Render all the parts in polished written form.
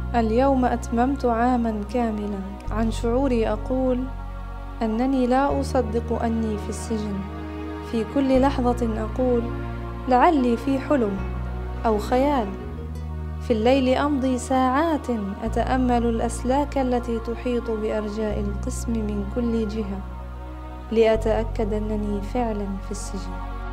اليوم أتممت عاما كاملا. عن شعوري أقول أنني لا أصدق أني في السجن. في كل لحظة أقول لعلي في حلم أو خيال. في الليل أمضي ساعات أتأمل الأسلاك التي تحيط بأرجاء القسم من كل جهة لأتأكد أنني فعلا في السجن.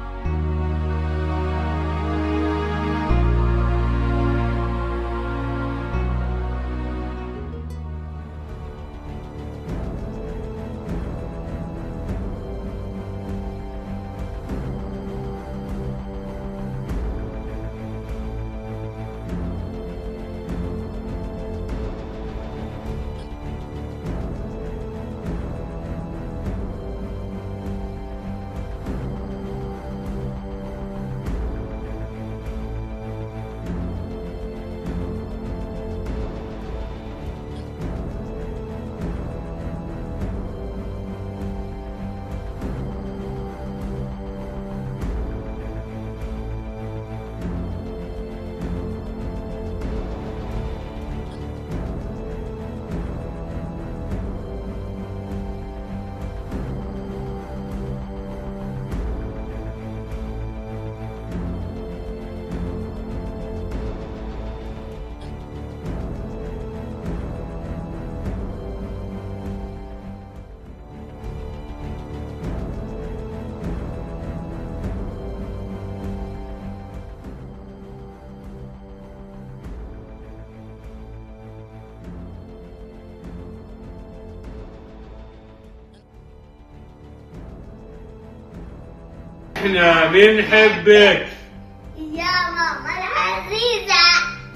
احنا بنحبك يا ماما العزيزة.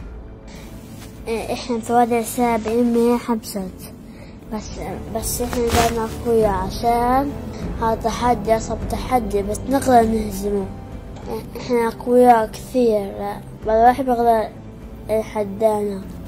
احنا في وضع صعب، امي حبست بس احنا دايما اخويا عشان هذا تحدي اصعب تحدي، بس نقدر نهزمه. احنا اقوياء كثير، والواحد بيقدر يتحدانا.